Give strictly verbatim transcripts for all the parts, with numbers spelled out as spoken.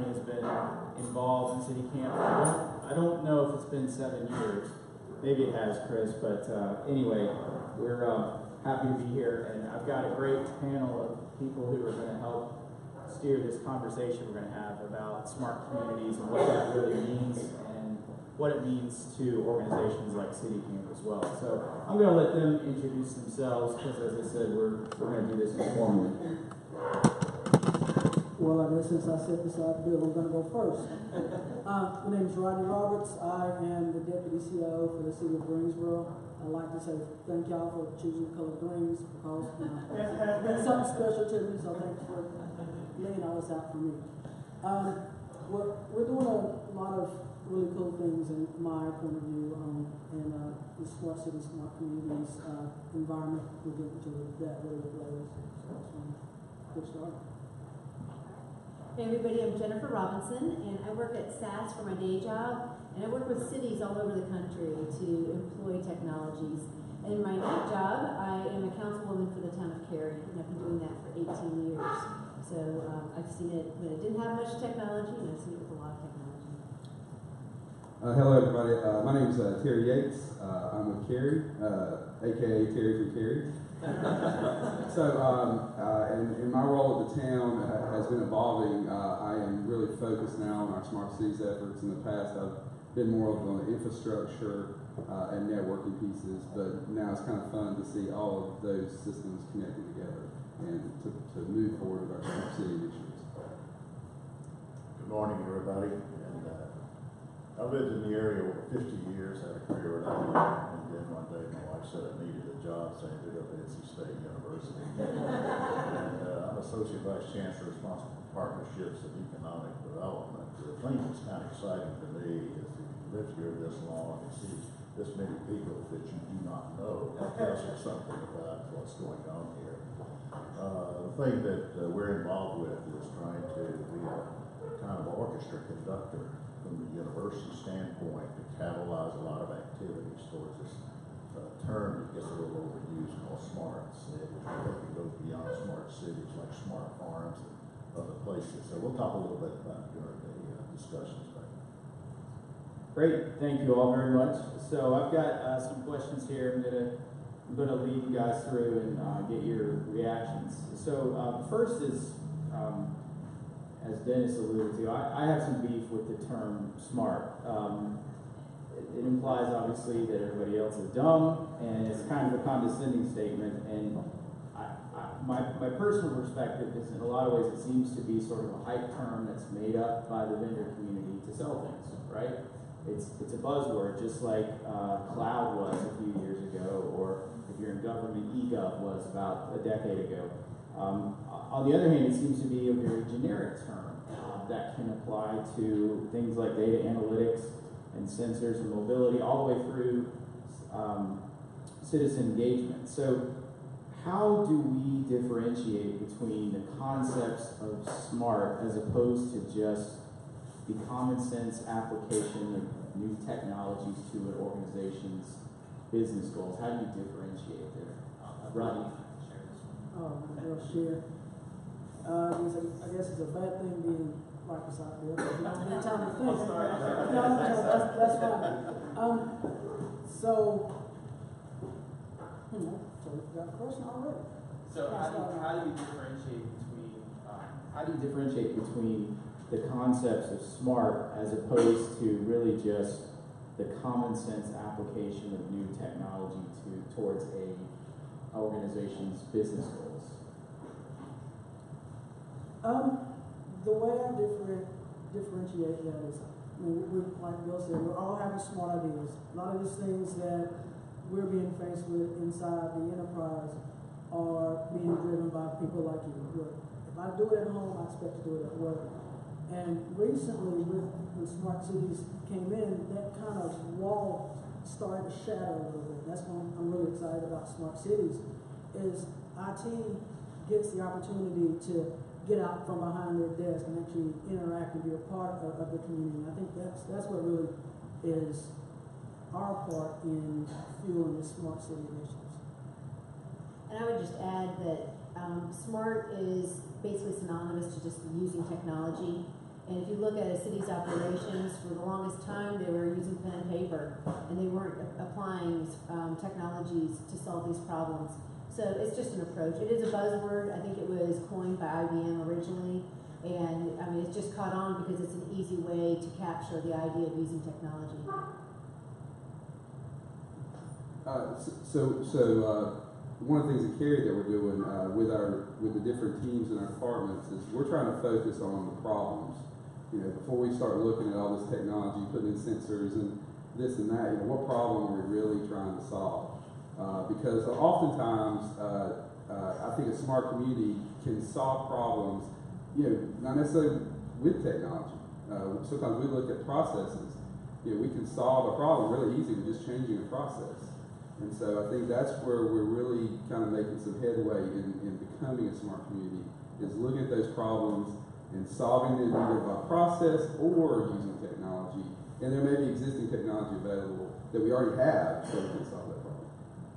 family has been involved in City Camp. I don't, I don't know if it's been seven years. Maybe it has, Chris, but uh, anyway, we're uh, happy to be here, and I've got a great panel of people who are going to help steer this conversation we're going to have about smart communities and what that really means and what it means to organizations like City Camp as well. So I'm going to let them introduce themselves because, as I said, we're, we're going to do this informally. Well, I guess since I sat beside Bill, I'm going to go first. Uh, my name is Rodney Roberts. I am the Deputy C I O for the City of Greensboro. I'd like to say thank y'all for choosing the color greens because you know, it's something special to me, so thanks for laying all this out for me. Um, we're, we're doing a lot of really cool things in my point of view um, in uh, the smart city, smart communities uh, environment. We'll get into that a little bit later. So that's one good start. Hey everybody, I'm Jennifer Robinson, and I work at S A S for my day job, and I work with cities all over the country to employ technologies. And in my night job, I am a councilwoman for the town of Cary, and I've been doing that for eighteen years. So um, I've seen it when it didn't have much technology, and I've seen it with a lot of technology. Uh, hello everybody, uh, my name is uh, Terry Yates. Uh, I'm with Cary, uh, aka Terry from Cary. so, um, uh, and, and my role at the town uh, has been evolving. Uh, I am really focused now on our smart cities efforts. In the past, I've been more of on the infrastructure uh, and networking pieces, but now it's kind of fun to see all of those systems connected together and to, to move forward with our smart city initiatives. Good morning, everybody. And uh, I've lived in the area over fifty years, had a career with I B M, and then one day my wife said I needed a job, saying to go to N C State University. and uh, I'm Associate Vice Chancellor responsible for partnerships and economic development. The thing that's kind of exciting to me is if you live here this long and see this many people that you do not know, that tells you something about what's going on here. Uh, the thing that uh, we're involved with is trying to be a kind of orchestra conductor from the university standpoint to catalyze a lot of activities towards this uh, term that gets a little overused called smart cities. I think it goes beyond smart cities like smart farms and other places. So we'll talk a little bit about during the uh, discussions. Great, thank you all very much. So I've got uh, some questions here. I'm gonna I'm gonna lead you guys through and uh, get your reactions. So uh, first is, um, as Dennis alluded to, I, I have some beef with the term smart. Um, it, it implies obviously that everybody else is dumb, and it's kind of a condescending statement. And I, I, my my personal perspective is, in a lot of ways, it seems to be sort of a hype term that's made up by the vendor community to sell things, right? It's, it's a buzzword, just like uh, cloud was a few years ago, or if you're in government, eGov was about a decade ago. Um, on the other hand, it seems to be a very generic term uh, that can apply to things like data analytics and sensors and mobility, all the way through um, citizen engagement. So how do we differentiate between the concepts of smart as opposed to just the common sense application of new technologies to an organization's business goals? How do you differentiate there? Uh, Rodney? Oh, I'll share. Uh, I guess, I guess it's a bad thing being right beside Bill. You don't have time to think. No, no, that's, that's fine. Um, so, hmm, so we've got a question already. So how do you, how do you differentiate between uh, how do you differentiate between the concepts of smart as opposed to really just the common sense application of new technology to towards a organization's business goals? Um, the way I differ, differentiate that is, I mean, we, like Bill said, we're all having smart ideas. A lot of these things that we're being faced with inside the enterprise are being driven by people like you. Look, if I do it at home, I expect to do it at work. And recently, with when smart cities came in, that kind of wall started to shadow a little bit. That's why I'm really excited about smart cities, is I T gets the opportunity to get out from behind their desk and actually interact and be a part of, of the community. And I think that's that's what really is our part in fueling the smart city initiatives. And I would just add that um, smart is basically synonymous to just using technology. And if you look at a city's operations, for the longest time, they were using pen and paper, and they weren't applying um, technologies to solve these problems. So it's just an approach. It is a buzzword. I think it was coined by I B M originally, and I mean, it's just caught on because it's an easy way to capture the idea of using technology. Uh, so, so, so uh, one of the things at Cary that we're doing uh, with our with the different teams in our departments is we're trying to focus on the problems. You know, before we start looking at all this technology, putting in sensors and this and that, you know, what problem are we really trying to solve? Uh, because oftentimes, uh, uh, I think a smart community can solve problems, you know, not necessarily with technology. Uh, sometimes we look at processes. You know, we can solve a problem really easy with just changing a process. And so I think that's where we're really kind of making some headway in, in becoming a smart community, is looking at those problems and solving them either by process or using technology. And there may be existing technology available that we already have so we can solve that problem.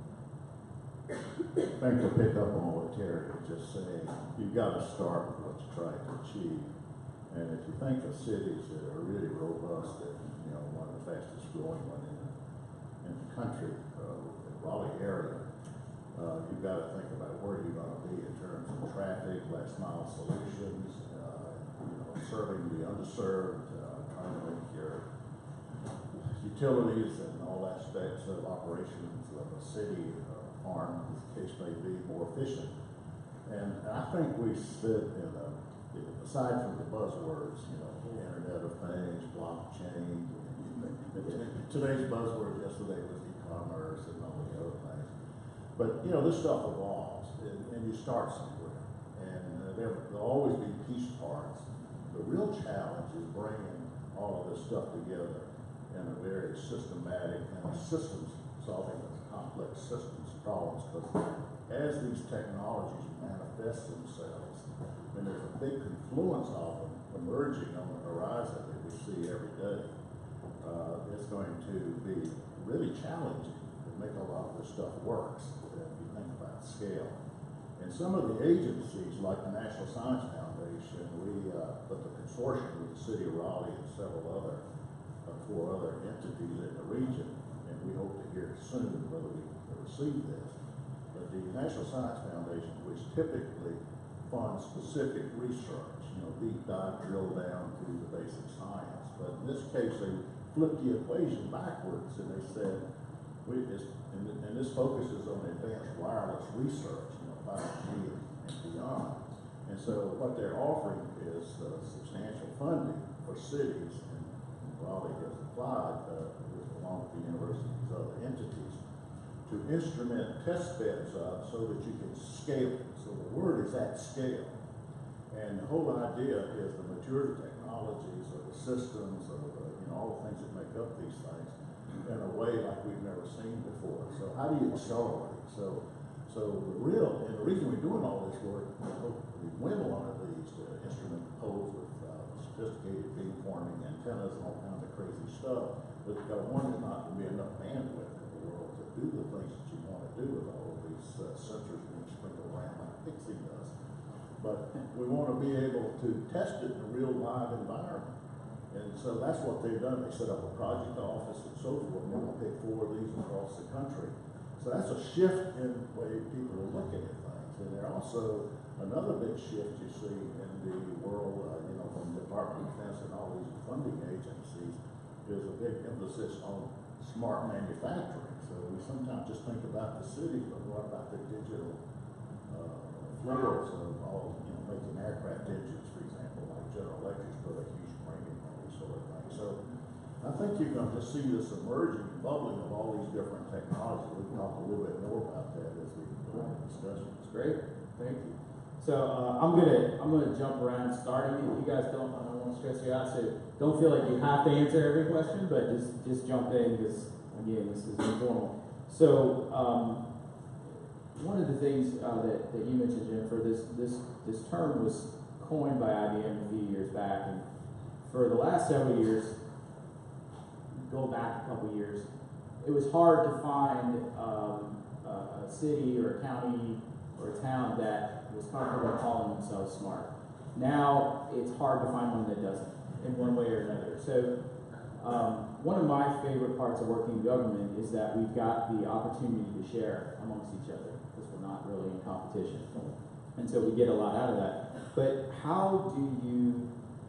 I think to pick up on what Terry was just saying, you've got to start with what you're trying to achieve. And if you think of cities that are really robust and, you know, one of the fastest growing one in the, in the country, uh, the Raleigh area, uh, you've got to think about where you're going to be in terms of traffic, last mile solutions, uh, you know, serving the underserved, uh, trying to make your utilities and all aspects of operations of a city, uh, farm, as the case may be, more efficient. And, and I think we sit in a, aside from the buzzwords, you know, the Internet of Things, blockchain, today's buzzword yesterday was e-commerce and all the other things. But, you know, this stuff evolves, and, and you start somewhere. And uh, there will always be piece parts. The real challenge is bringing all of this stuff together in a very systematic and systems, solving complex systems problems, because as these technologies manifest themselves, and there's a big confluence of them emerging on the horizon that we see every day, uh, it's going to be really challenging to make a lot of this stuff works, if you think about scale. And some of the agencies, like the National Science Foundation, we uh, put the consortium with the City of Raleigh and several other, uh, four other entities in the region, and we hope to hear soon whether we receive this. But the National Science Foundation, which typically funds specific research, you know, deep dive, drill down through the basic science. But in this case, they flipped the equation backwards, and they said, we just, and, and this focuses on advanced wireless research, you know, five G and beyond. And so what they're offering is uh, substantial funding for cities, and Raleigh has applied, uh, along with the university's other entities, to instrument test beds uh, so that you can scale it. So the word is at scale. And the whole idea is the mature technologies of the systems, of the, you know, all the things that make up these things in a way like we've never seen before. So how do you accelerate? So, so the real, and the reason we're doing all this work, we win one of these to instrument poles with uh, sophisticated beamforming antennas and all kinds of crazy stuff. But uh, one, there's not going to be enough bandwidth in the world to do the things that you want to do with all of these uh, sensors being sprinkled around like Pixie does. But we want to be able to test it in a real live environment. And so that's what they've done. They set up a project office and so forth, and they're going to pick four of these across the country. So that's a shift in the way people are looking at things. And there also another big shift you see in the world, uh, you know, from the Department of Defense and all these funding agencies, is a big emphasis on smart manufacturing. So we sometimes just think about the city, but what about the digital uh, floors of all, you know, making aircraft engines, for example, like General Electric put a huge premium on these sort of things. So I think you're going to see this emerging, bubbling of all these different technologies. We can talk a little bit more about that as we go on the discussion. That's great. Thank you. So uh, I'm gonna I'm gonna jump around starting. You guys don't I don't want to stress you out, so don't feel like you have to answer every question, but just just jump in because again this is informal. So um, one of the things uh, that that you mentioned, Jennifer, this this this term was coined by I B M a few years back, and for the last several years, go back a couple years, it was hard to find um, a, a city or a county or a town that was comfortable calling themselves smart. Now it's hard to find one that doesn't. in one way or another. So, um, one of my favorite parts of working in government is that we've got the opportunity to share amongst each other because we're not really in competition. And so we get a lot out of that. But how do you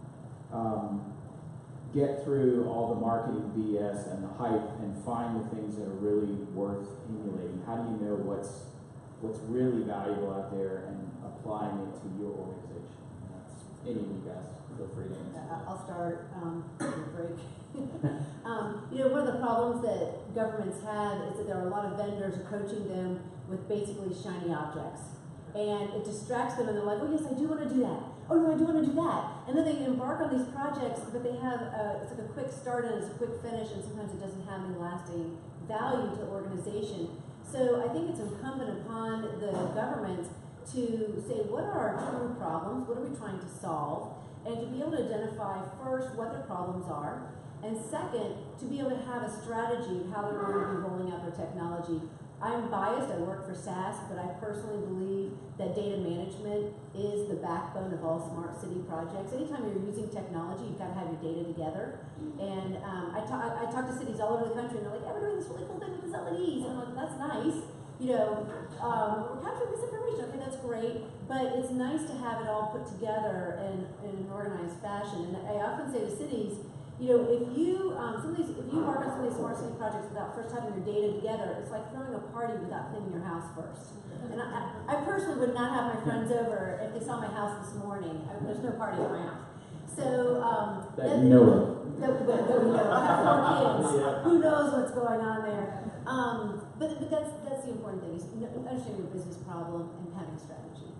um, get through all the marketing B S and the hype and find the things that are really worth emulating? How do you know what's what's really valuable out there and applying it to your organization? That's any of you guys. Feel free to answer. Uh, I'll start, um, break. um, you know, one of the problems that governments have is that there are a lot of vendors approaching them with basically shiny objects. And it distracts them and they're like, oh yes, I do want to do that. Oh no, I do want to do that. And then they embark on these projects, but they have, a, it's like a quick start and it's a quick finish, and sometimes it doesn't have any lasting value to the organization. So I think it's incumbent upon the government to say, what are our true problems? What are we trying to solve? And to be able to identify first what their problems are, and second, to be able to have a strategy of how they're going to be rolling out their technology. I'm biased, I work for S A S, but I personally believe that data management is the backbone of all smart city projects. Anytime you're using technology, you've got to have your data together. And um, I, talk, I talk to cities all over the country, and they're like, yeah, we're doing this really cool thing with these L E Ds. And I'm like, that's nice. You know, um, we're capturing this information, okay, that's great, but it's nice to have it all put together in, in an organized fashion. And I often say to cities, you know, if you um, some of these, if you work on some of these smart city projects without first having your data together, it's like throwing a party without cleaning your house first. And I, I personally would not have my friends over if they saw my house this morning. I, there's no party around. So um, that you know of. That, that, that we know. I have four kids. Yeah. Who knows what's going on there? Um, but but that's that's the important thing is understanding your business problem and having a strategy.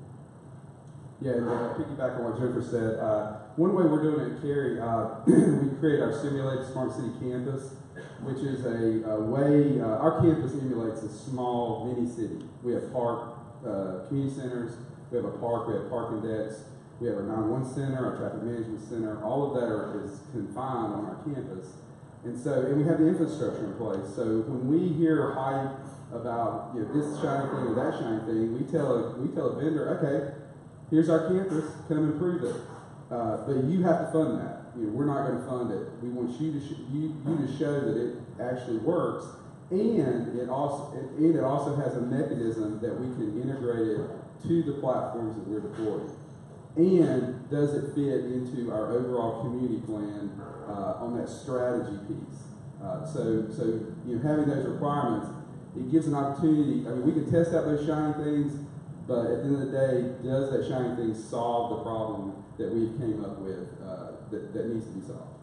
Yeah, and uh, piggyback on what Jennifer said, uh, one way we're doing it at Cary, uh, we create our simulated Smart City Campus, which is a, a way, uh, our campus emulates a small mini city. We have park, uh, community centers, we have a park, we have parking decks, we have our nine one one center, our traffic management center, all of that are, is confined on our campus. And so, and we have the infrastructure in place. So when we hear hype about, you know, this shiny thing or that shiny thing, we tell a, we tell a vendor, okay, here's our campus, come improve it. Uh, but you have to fund that. You know, we're not going to fund it. We want you to sh you, you to show that it actually works, and it also it, it also has a mechanism that we can integrate it to the platforms that we're deploying. And does it fit into our overall community plan uh, on that strategy piece? Uh, so so you know, having those requirements, it gives an opportunity. I mean, we can test out those shiny things. But at the end of the day, does that shiny thing solve the problem that we came up with uh, that, that needs to be solved?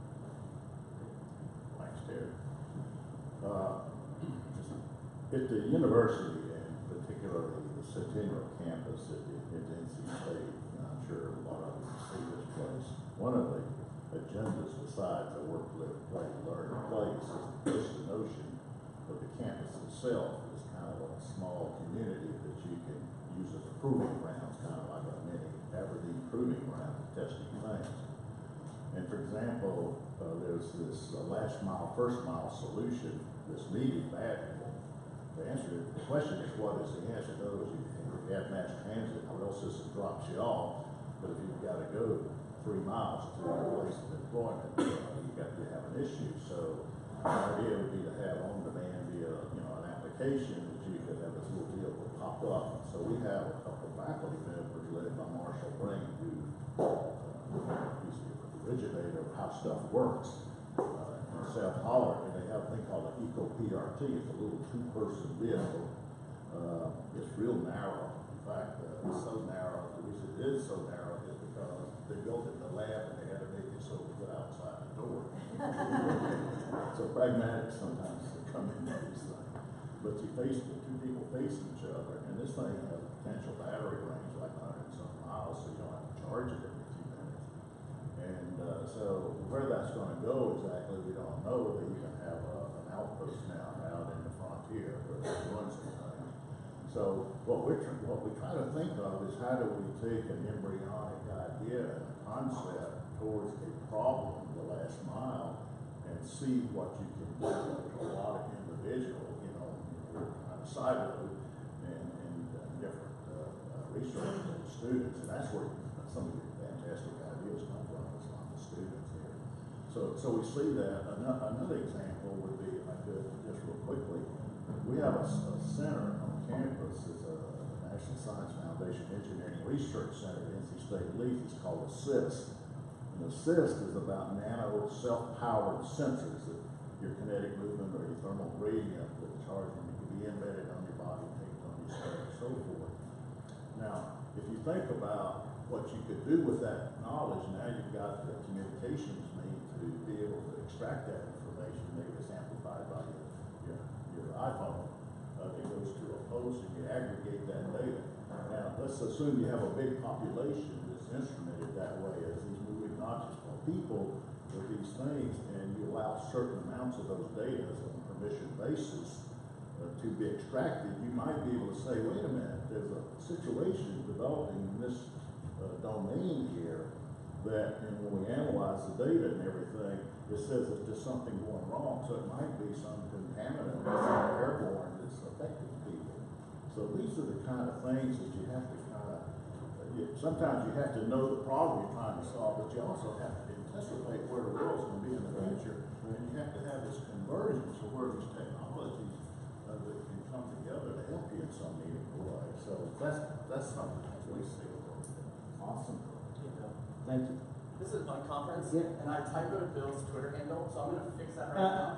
Thanks, Terry. Uh, at the university, and particularly the Centennial campus at, at N C State, and I'm sure a lot of you see this place, one of the agendas besides the work, live, play, learn, and place is to push the notion of the campus itself as kind of a small community that you can use as a proving grounds, kind of like a mini Aberdeen proving ground for testing things. And for example, uh, there's this uh, last mile, first mile solution that's needed badly. The answer to the question is, what is the answer? In other words, you, you have mass transit, the rail system drops you off, but if you've got to go three miles to your place of employment, uh, you've got to have an issue. So the idea would be to have on demand via, you know, an application that you could have this little deal that pop up. So we have a couple of faculty members led by Marshall Brain, who uh, he's the originator of how stuff works uh, in South Holland, and they have a thing called an Eco P R T. It's a little two-person vehicle. Uh, it's real narrow. In fact, uh, it's so narrow. The reason it is so narrow is because they built it in the lab and they had to make it so it could outside the door. So pragmatic sometimes to come into these things. But you face the two people facing each other, and this thing has a potential battery range like a hundred and some miles, so you don't have to charge it every few minutes. And uh, so where that's going to go exactly, we don't know. But you can have a, an outpost now out in the frontier where they run some things. So what we're what we try to think of is how do we take an embryonic idea and a concept towards a problem, the last mile, and see what you can do with a lot of individual, you know, kind of siloed and, and uh, different uh, uh, research and students, and that's where some of the fantastic ideas come from. It's like the So, so we see that. Another, another example would be, if I could, just real quickly, we have a, s- a center on campus, it's a National Science Foundation Engineering Research Center at N C State Leaf. It's called ASSIST. And ASSIST is about nano self-powered sensors that your kinetic movement or your thermal gradient that charge them can be embedded on your body, taken on your skin, and so forth. Now, if you think about what you could do with that knowledge, now you've got the communications means to be able to extract that information. Maybe it's amplified by your, your, your iPhone. Uh, it goes to a post and you aggregate that data. Now, let's assume you have a big population that's instrumented that way as these moving objects or people with these things, and you allow certain amounts of those data on a permission basis uh, to be extracted. You might be able to say, wait a minute, there's a situation developing in this uh, domain here that, and when we analyze the data and everything, it says that there's something going wrong. So it might be some contaminant that's airborne that's affecting people. So these are the kind of things that you have to kind of, you, sometimes you have to know the problem you're trying to solve, but you also have to anticipate where the world's going to be in the future, and you have to have this convergence of where these technologies uh, that can come together to help you in some meaningful way. So that's that's something that we see. Awesome. Thank you. This is my conference, Yeah. and I typoed Bill's Twitter handle, so I'm going to fix that right Uh,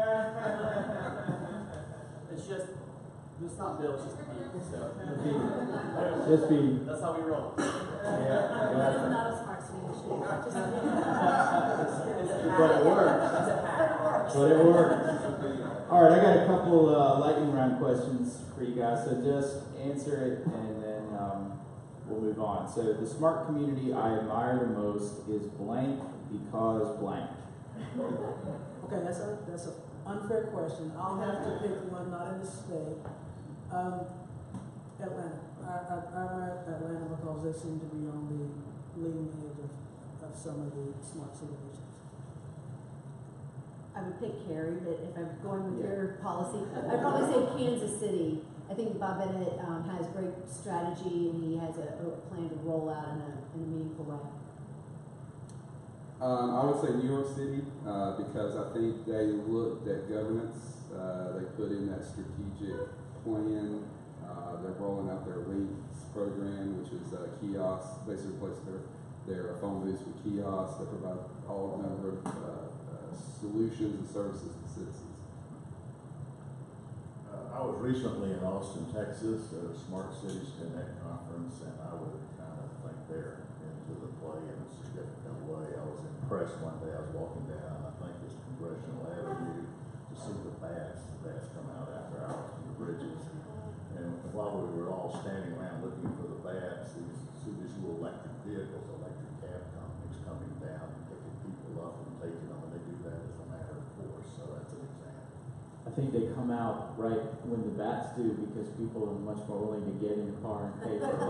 now. It's just, it's not Bill, it's just a Pete. So. Just be, That's how we roll. It's yeah, not a smart solution. Just- but it works. It's a hack. But it works. All right, I got a couple uh, lightning round questions for you guys, so just answer it and then um, we'll move on. So the smart community I admire the most is blank because blank. Okay, that's a, that's an unfair question. I'll have to pick one, not in the state. Um, Atlanta. I, I, I'm at Atlanta because they seem to be on the leading edge of, of some of the smart city visions. I would pick Cary, but if I'm going with your policy, I'd probably say Kansas City. I think Bob Bennett um, has great strategy and he has a, a plan to roll out in a, in a meaningful way. Um, I would say New York City uh, because I think they looked at governance. Uh, they put in that strategic plan. Uh, they're rolling out their Links program, which is a kiosk, basically replace their their phone booths with kiosks that provide all number of uh, uh, solutions and services to citizens. Uh, I was recently in Austin, Texas, at a Smart Cities Connect conference, and I would kind of think they're into the play in a significant way. I was impressed one day. I was walking down, I think it's Congressional Avenue, to see the bats. The bats come out after hours from the bridges. And while we were all standing around looking for the bats, these, see these little electric vehicles, electric cab companies coming down and picking people up and taking them, and they do that as a matter of course. So that's an example. I think they come out right when the bats do because people are much more willing to get in the car and pay for a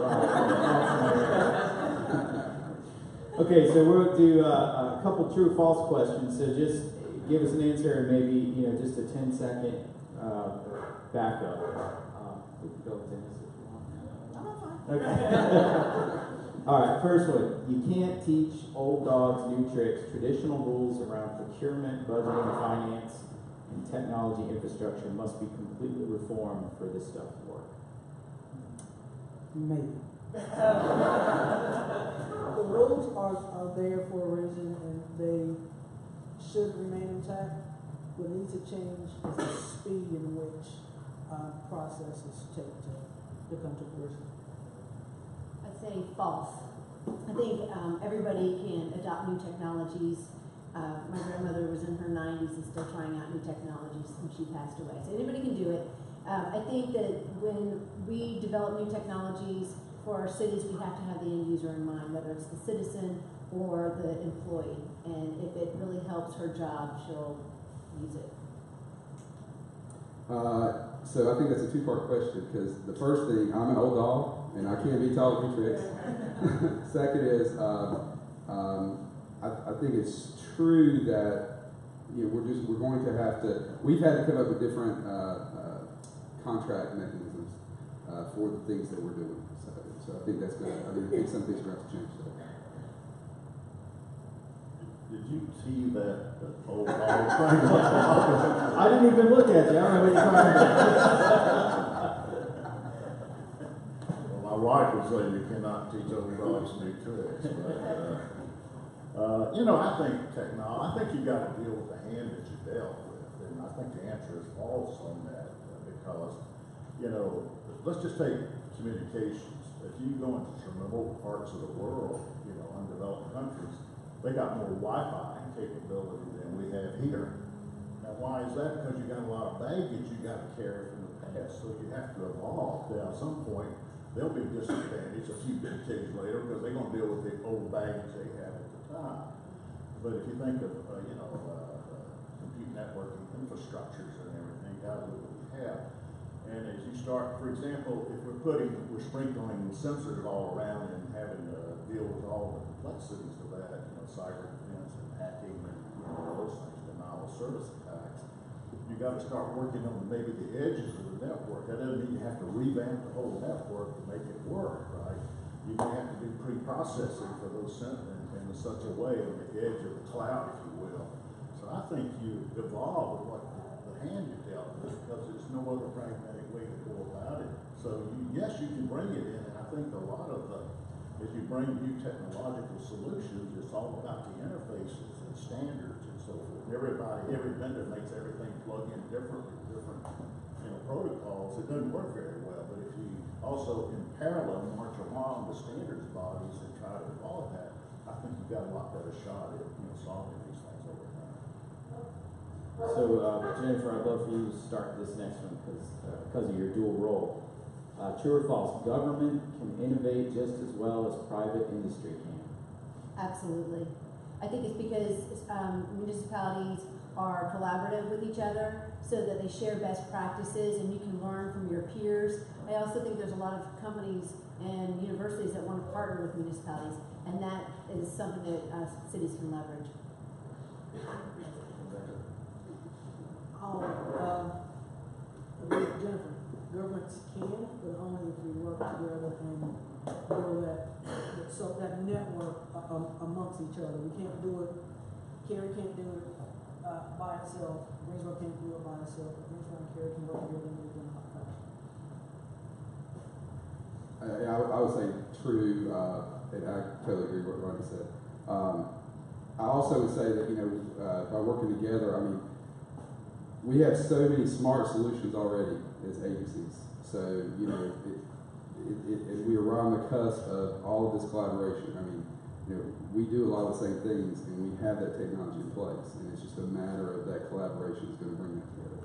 ride. Okay, so we'll do uh, a couple true or false questions. So just give us an answer and maybe, you know, just a ten second uh, backup. Uh, we can go with Dennis if you want. Okay. All right, first one. You can't teach old dogs new tricks. Traditional rules around procurement, budgeting, finance, and technology infrastructure must be completely reformed for this stuff to work. Maybe. The rules are, are there for a reason and they should remain intact. What needs to change is the speed in which uh, processes take to, to come to fruition. I'd say false. I think um, everybody can adopt new technologies. Uh, my grandmother was in her nineties and still trying out new technologies when she passed away. So anybody can do it. Um, I think that when we develop new technologies for our cities, we have to have the end user in mind, whether it's the citizen or the employee. And if it really helps her job, she'll use it. Uh, so I think that's a two-part question because the first thing, I'm an old dog and I can't be taught new tricks. Second is, uh, um, I, I think it's true that you know we're just we're going to have to. We've had to come up with different uh, uh, contract mechanisms uh, for the things that we're doing. So, so I think that's going to. I mean, I think some things are going to have to change. So. did you see that, that old dog thing? I didn't even look at you. I don't know what you're talking about. Well, my wife would say you cannot teach old dogs new tricks, but, uh, uh, you know, I think technology, I think you got to deal with the hand that you dealt with, and I think the answer is false on that, uh, because, you know, let's just take communications. If you go into some remote parts of the world, you know, undeveloped countries, they got more Wi-Fi capability than we have here. Now, why is that? Because you got a lot of baggage you got to carry from the past, so you have to evolve. Now, at some point, they'll be disadvantaged a few decades later because they're going to deal with the old baggage they had at the time. But if you think of, uh, you know, uh, uh, compute networking infrastructures and everything, that what we have. And as you start, for example, if we're putting, we're sprinkling sensors all around and having to deal with all the complexities of that, you know, cyber defense and hacking and you know, those things, denial of service attacks, you got to start working on maybe the edges of the network. That doesn't mean you have to revamp the whole network to make it work, right? You may have to do pre-processing for those sensors in, in such a way on the edge of the cloud, if you will. So I think you evolve with what the hand you dealt with because there's no other pragmatic way to go about it. So you, yes, you can bring it in, and I think a lot of the, as you bring new technological solutions, it's all about the interfaces and standards and so forth. Everybody, every vendor makes everything plug in differently, different you know, protocols. It doesn't work very well, but if you also in parallel march along the standards bodies and try to evolve that, I think you've got a lot better shot at you know, solving these things over time. So, uh, Jennifer, I'd love for you to start this next one because uh, because of your dual role. Uh, true or false? Government can innovate just as well as private industry can. Absolutely. I think it's because um, municipalities are collaborative with each other so that they share best practices and you can learn from your peers. I also think there's a lot of companies and universities that want to partner with municipalities, and that is something that uh, cities can leverage. Oh, uh, with Jennifer, governments can, but only if we work together and build that, so that network uh, amongst each other. We can't do it, Cary can't do it uh, by itself, Greensboro can't do it by itself, but Greensboro and Cary can work together and do it in a hot fashion. Uh, I, would- I would say true, uh, and I totally agree with what Ronnie said. Um, I also would say that, you know, uh, by working together, I mean, we have so many smart solutions already as agencies. So, you know, it, it, it, it, we are right on the cusp of all of this collaboration. I mean, you know, we do a lot of the same things and we have that technology in place. And it's just a matter of that collaboration is going to bring that together.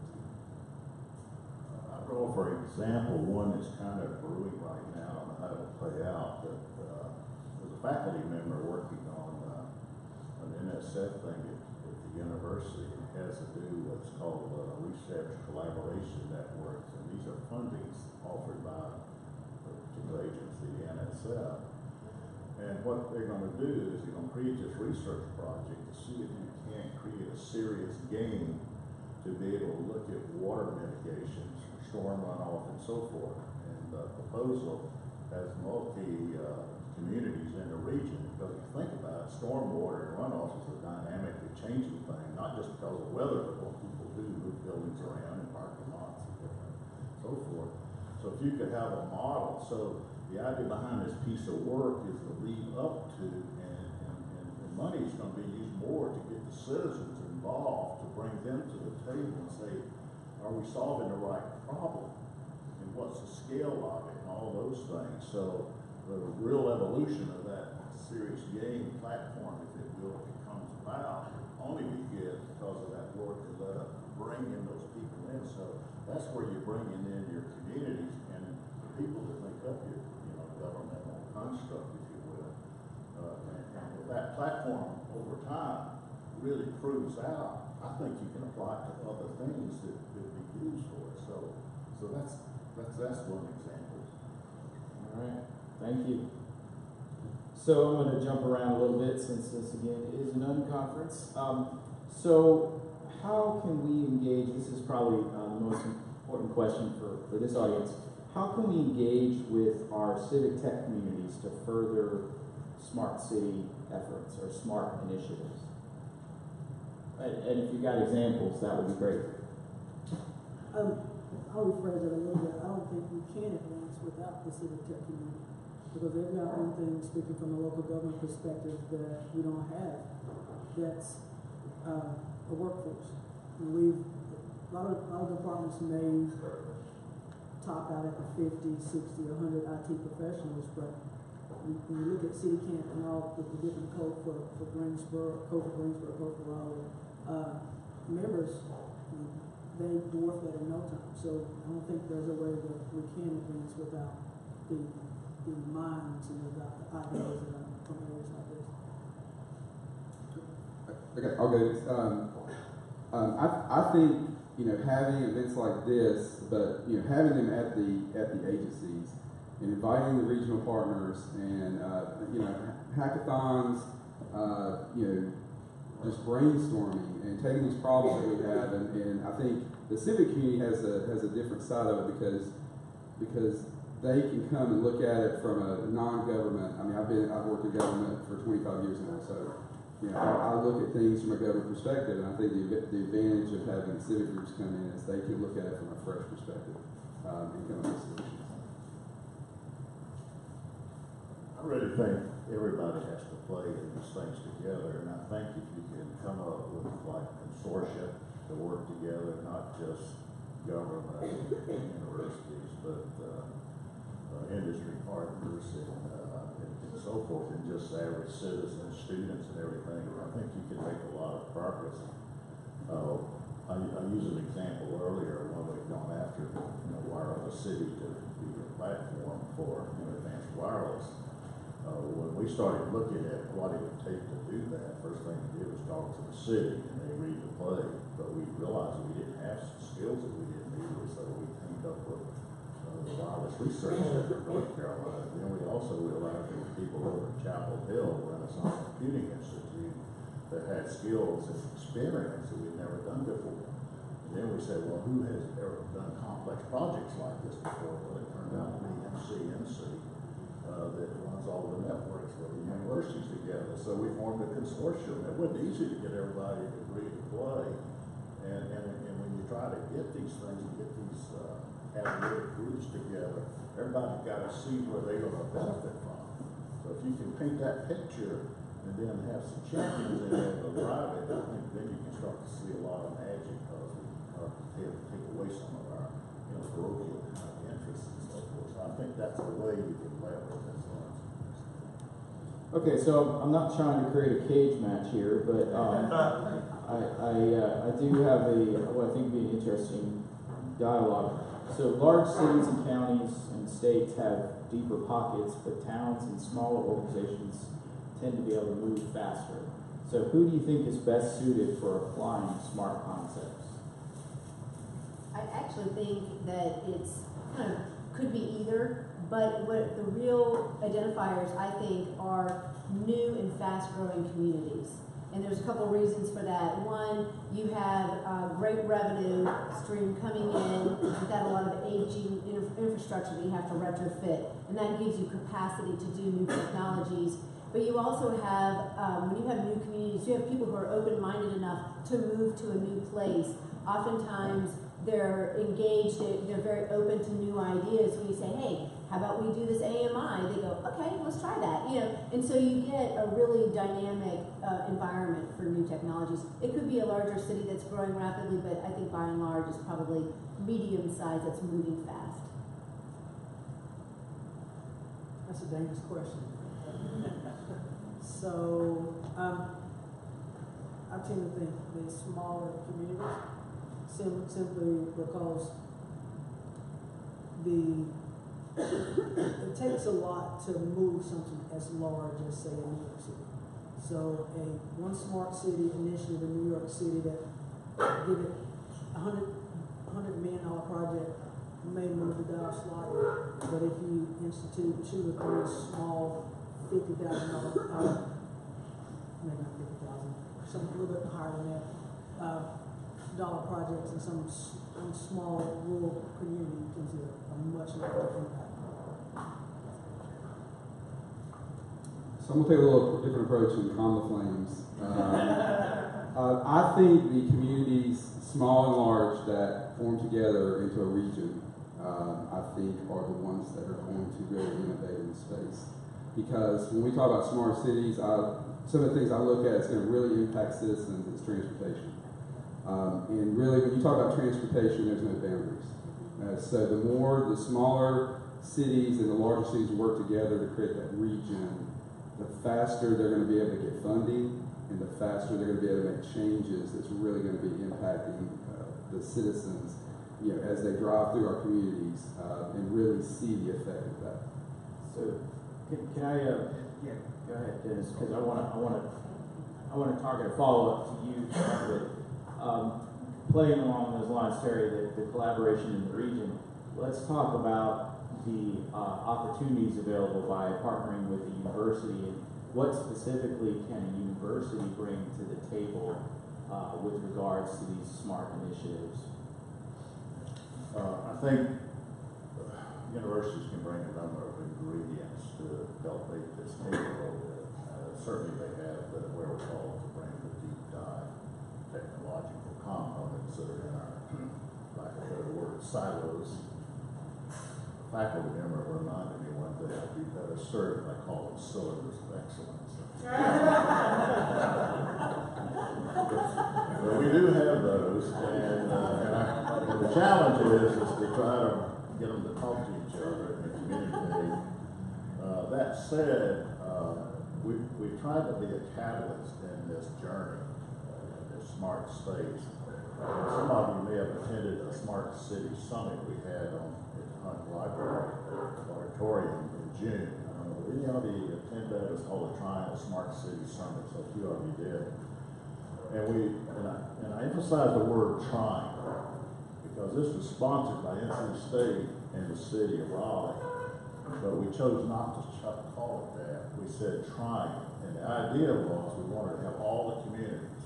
I'll go for example, one that's kind of brewing right now. I don't know how it'll play out, but uh, there's a faculty member working on uh, an N S F thing at, at the university. It has to do what's called uh, Research Collaboration Networks, and these are fundings offered by the particular agency, the N S F. And what they're going to do is they're going to create this research project to see if you can create a serious game to be able to look at water mitigations, storm runoff, and so forth. And the proposal has multi uh, communities in the region, because if you think about it, stormwater and runoff is a dynamically changing thing, not just because of weather, but what people do, move buildings around and parking lots and different, so forth. So if you could have a model, so the idea behind this piece of work is to lead up to, and, and, and, and money is going to be used more to get the citizens involved, to bring them to the table and say, are we solving the right problem? And what's the scale of it and all those things. So the real evolution of that serious game platform, if it will, if it comes about, only be good because of that work to let us bring in those people in. So that's where you're bringing in your communities and the people that make up your, you know, governmental construct, if you will. Uh, and, and if that platform over time really proves out, I think you can apply it to other things that could be used for it. So, so that's that's that's one example. All right. Thank you. So I'm going to jump around a little bit since this again is an unconference. Um, so how can we engage? This is probably uh, the most important question for, for this audience. How can we engage with our civic tech communities to further smart city efforts or smart initiatives? And, and if you got examples, that would be great. Um, I'll rephrase it a little bit. I don't think we can advance without the civic tech community. Because they've got one thing, speaking from a local government perspective, that we don't have. That's uh, a workforce. And we've, a lot of, a lot of departments may top out at the fifty, sixty, one hundred I T professionals, but when you look at City Camp and all the, the different code for, for Greensboro, code for Greensboro, code for Raleigh, uh, members, they dwarf that in no time. So I don't think there's a way that we can advance without the, the minds and without the ideas that are from areas like this. Okay, I'll go. Um, um, I, I think, you know, having events like this, but, you know, having them at the, at the agencies and inviting the regional partners and, uh, you know, hackathons, uh, you know, just brainstorming and taking these problems that we have, and, and I think the civic community has a, has a different side of it because, because they can come and look at it from a non-government. I mean, I've been, I've worked in government for twenty-five years now, so, you know, I, I look at things from a government perspective, and I think the, the advantage of having civic groups come in is they can look at it from a fresh perspective um, and come up with solutions. I really think everybody has to play in these things together, and I think if you can come up with like consortia to work together, not just government and universities, but uh, uh, industry partners and, uh, and, and so forth, and just average citizens, students, and everything, I think you can make a lot of progress. Uh, I, I used an example earlier when we've gone after, you know, Wireless City to be a platform for, you know, advanced wireless. Uh, when we started looking at what it would take to do that, first thing we did was talk to the city, and they agreed to play. But we realized we didn't have some skills that we didn't need, so we teamed up with uh, the Wireless Research Center in North Carolina. Then we also realized there were people over at Chapel Hill, Renaissance Computing Institute, that had skills and experience that we'd never done before. And then we said, well, who has ever done complex projects like this before? Well, it turned out to be M C N C. Uh, that runs all the networks for the universities together. So we formed a consortium. It wasn't easy to get everybody to agree to play. And, and, and when you try to get these things and get these uh, analytic groups together, everybody's got to see where they're going to benefit from. So if you can paint that picture and then have some champions in there to drive it, I think then you can start to see a lot of magic because we can take, take away some of our, you know, parochial kind of interests and so forth. So I think that's the way you can leverage this. Okay, so I'm not trying to create a cage match here, but um, I, I, uh, I do have a, what I think would be an interesting dialogue. So large cities and counties and states have deeper pockets, but towns and smaller organizations tend to be able to move faster. So who do you think is best suited for applying smart concepts? I actually think that it's kind of could be either, but what the real identifiers I think are new and fast-growing communities. And there's a couple reasons for that. One, you have a great revenue stream coming in without a lot of aging infrastructure that you have to retrofit, and that gives you capacity to do new technologies. But you also have, um, when you have new communities, you have people who are open-minded enough to move to a new place. Oftentimes, they're engaged, they're very open to new ideas. When you say, hey, how about we do this A M I? They go, okay, let's try that. You know, and so you get a really dynamic uh, environment for new technologies. It could be a larger city that's growing rapidly, but I think by and large it's probably medium size that's moving fast. That's a dangerous question. So, um, I tend to think the smaller communities, sim simply because the it takes a lot to move something as large as, say, a New York City. So, a one smart city initiative in New York City that give it a hundred hundred million dollar project may move the dial slightly, but if you institute two or three small fifty thousand dollar, uh, maybe not fifty thousand, some a little bit higher than that, uh, dollar projects in some, some small rural community, you can see a, a much larger impact. So I'm gonna take a little different approach and calm the flames. Uh, uh, I think the communities, small and large, that form together into a region, uh, I think are the ones that are going to really innovate in the space. Because when we talk about smart cities, I, some of the things I look at is going to really impact citizens is transportation. Um, and really, when you talk about transportation, there's no boundaries. Uh, so the more the smaller cities and the larger cities work together to create that region, the faster they're going to be able to get funding, and the faster they're going to be able to make changes that's really going to be impacting uh, the citizens, you know, as they drive through our communities uh, and really see the effect of that. So, can, can I, uh, yeah, go ahead, Dennis, because I want to, I want to, I want to target a follow-up to you, but, um, playing along those lines, Terry, the, the collaboration in the region, let's talk about the uh, opportunities available by partnering with the university, and what specifically can a university bring to the table uh, with regards to these smart initiatives? Uh, I think universities can bring a number of ingredients to help make this table a little bit. Uh, certainly they have the wherewithal to bring the deep dive technological components that are in our, like a better word, silos. Faculty member reminded me one day I'd be better served if I call them cylinders of excellence. But we do have those, and, uh, and, I, and the challenge is, is to try to get them to talk to each other and communicate. Uh, that said, uh, we, we've tried to be a catalyst in this journey, uh, in this smart space. Uh, some of you may have attended a Smart City Summit we had on Hunt Library Auditorium in June. Uh, any of you attend that? It's called the Triangle Smart City Summit, so a few of you did. And we and I, and I emphasize the word trying, because this was sponsored by N C State and the city of Raleigh, but we chose not to call it that. We said trying, and the idea was we wanted to have all the communities,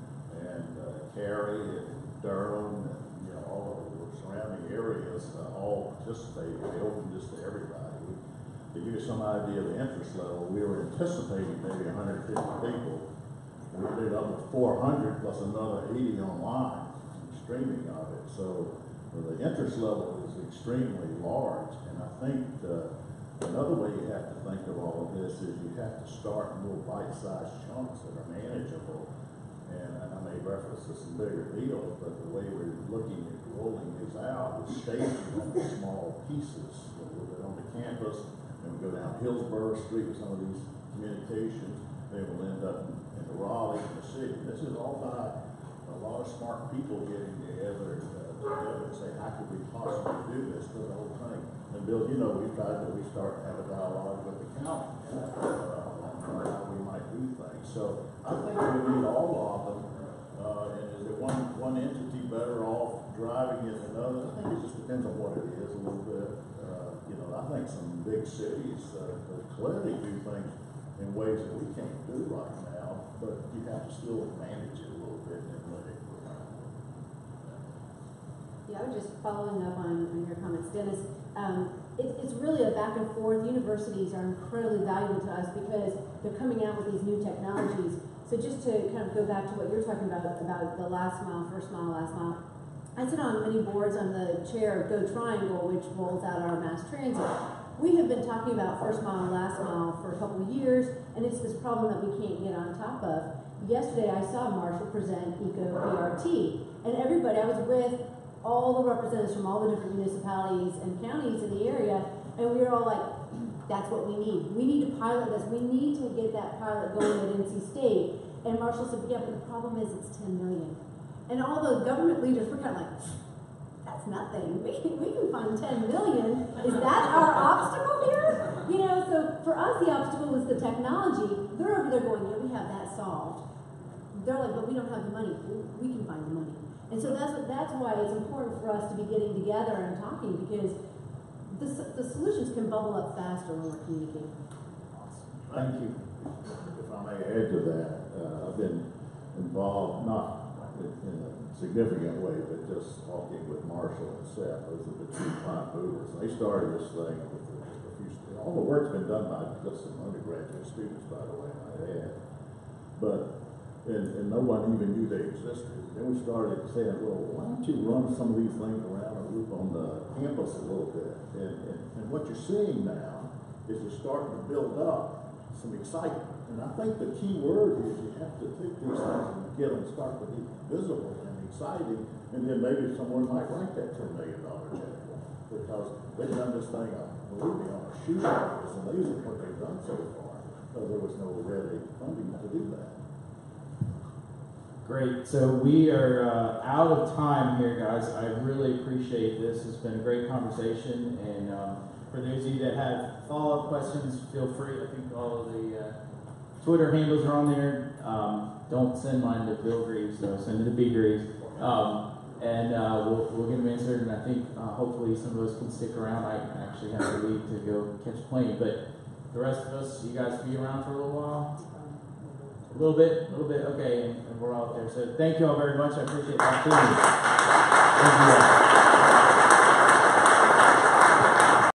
and uh, Cary and Durham, and you know all of the surrounding areas uh, all participated. They opened this to everybody. We, to give you some idea of the interest level, we were anticipating maybe one hundred fifty people. We did up to four hundred plus another eighty online streaming of it. So uh, the interest level is extremely large. And I think uh, another way you have to think of all of this is you have to start in little bite-sized chunks that are manageable. And, and I made reference to some bigger deals, but the way we're looking at rolling these out is staging them in small pieces. A little bit on the campus, then we go down Hillsborough Street with some of these communications. They will end up in, in the Raleigh and the city. This is all by a lot of smart people getting together, uh, together and say, how could we possibly do this for the whole thing? And Bill, you know, we've tried to, we start to have a dialogue with the county uh, on how we might do things. So I think we need all of them. Uh, and is it one, one entity better off driving it than another? I think it just depends on what it is a little bit. Uh, you know, I think some big cities uh, clearly do things in ways that we can't do right now, but you have to still manage it a little bit and let it go. Yeah, I was just following up on, on your comments, Dennis. Um, it, it's really a back and forth. Universities are incredibly valuable to us because they're coming out with these new technologies. So just to kind of go back to what you're talking about, about the last mile, first mile, last mile. I sit on many boards on the chair of Go Triangle, which rolls out our mass transit. We have been talking about first mile and last mile for a couple of years, and it's this problem that we can't get on top of. Yesterday, I saw Marshall present Eco B R T, and everybody, I was with all the representatives from all the different municipalities and counties in the area, and we were all like, that's what we need. We need to pilot this. We need to get that pilot going at N C State. And Marshall said, yeah, but the problem is it's ten million. And all the government leaders were kind of like, that's nothing. We can, we can fund ten million. Is that our obstacle here? You know, so for us, the obstacle was the technology. They're over there going, yeah, we have that solved. They're like, but we don't have the money. We can find the money. And so that's what, that's why it's important for us to be getting together and talking, because the, the solutions can bubble up faster when we're communicating. Thank you. If I may add to that, uh, I've been involved, not in a significant way, but just talking with Marshall and Seth. Those are the two prime movers. They started this thing with a few, all the work's been done by just some undergraduate students, by the way, I might add. But, and, and no one even knew they existed. Then we started saying, well, why don't you run some of these things around a loop on the campus a little bit? And, and, and what you're seeing now is you're starting to build up some excitement. And I think the key word is you have to take these things and get them start to be visible and exciting, and then maybe someone might write that ten million dollar check for them, because they done this thing, uh, believe me, on a shooting. It's amazing what they've done so far, because there was no ready funding to do that. Great. So we are uh, out of time here, guys. I really appreciate this. It's been a great conversation. And um, for those of you that have follow-up questions, feel free. I think all of the uh, Twitter handles are on there. Um, don't send mine to Bill Greaves, though. Send it to B. Greaves. Um, and uh, we'll, we'll get them answered. And I think uh, hopefully some of those can stick around. I actually have to leave to go catch a plane. But the rest of us, you guys be around for a little while? A little bit, a little bit, okay, and, and we're all there. So thank you all very much. I appreciate the opportunity. Thank you all.